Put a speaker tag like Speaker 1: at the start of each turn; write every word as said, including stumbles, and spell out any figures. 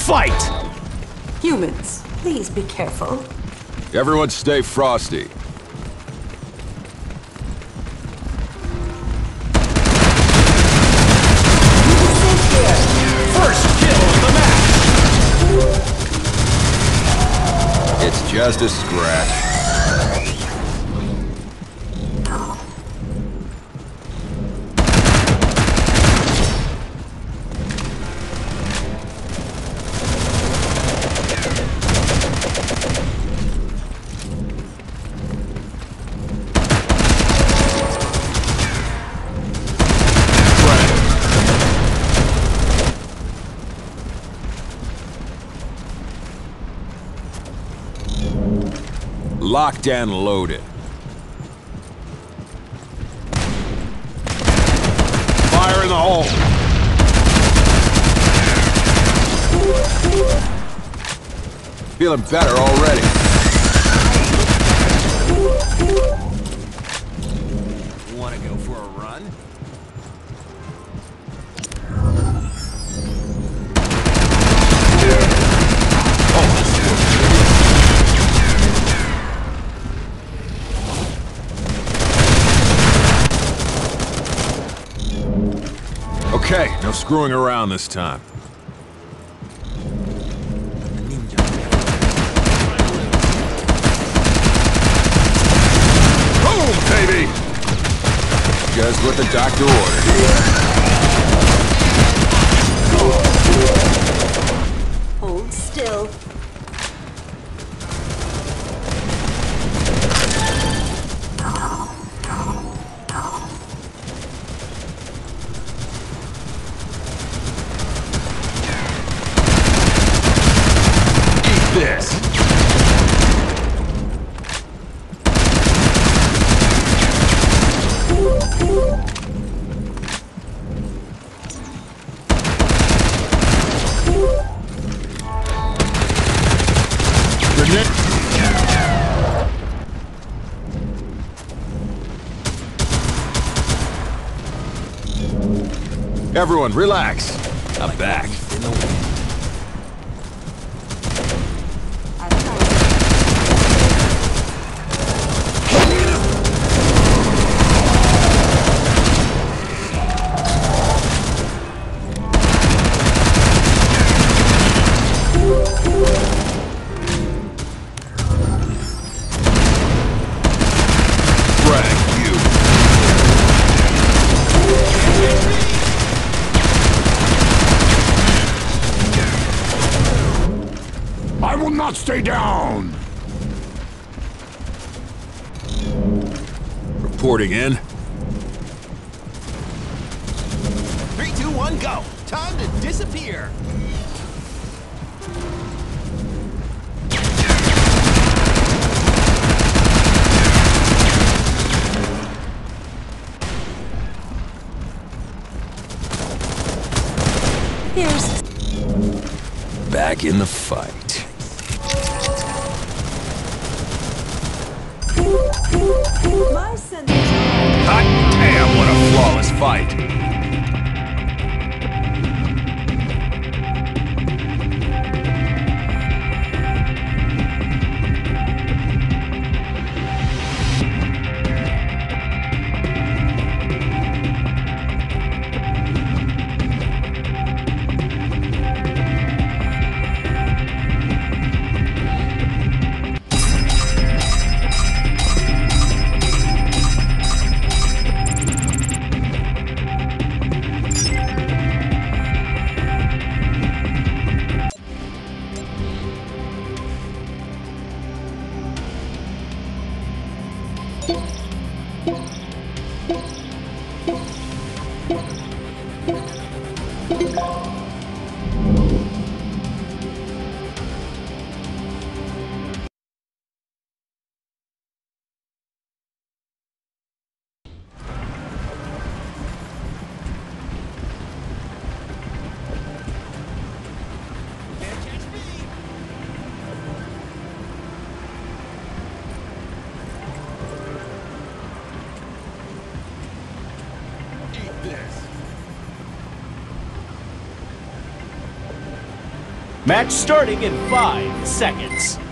Speaker 1: fight!
Speaker 2: Humans, please be careful.
Speaker 3: Everyone stay frosty.
Speaker 1: First kill of the match!
Speaker 3: It's just a scratch. Locked and loaded. Fire in the hole. Feeling better already. Want to go for a run? Okay, no screwing around this time. Boom, baby! Just what the doctor ordered.
Speaker 2: Hold still.
Speaker 1: This.
Speaker 3: Everyone, relax. I'm back.
Speaker 1: I will not stay down!
Speaker 3: Reporting in.
Speaker 4: Three, two, one, go! Time to disappear!
Speaker 2: Here's...
Speaker 3: Back in the fight.
Speaker 2: my sentence.
Speaker 1: Hot damn, what a flawless fight!
Speaker 5: Match starting in five seconds.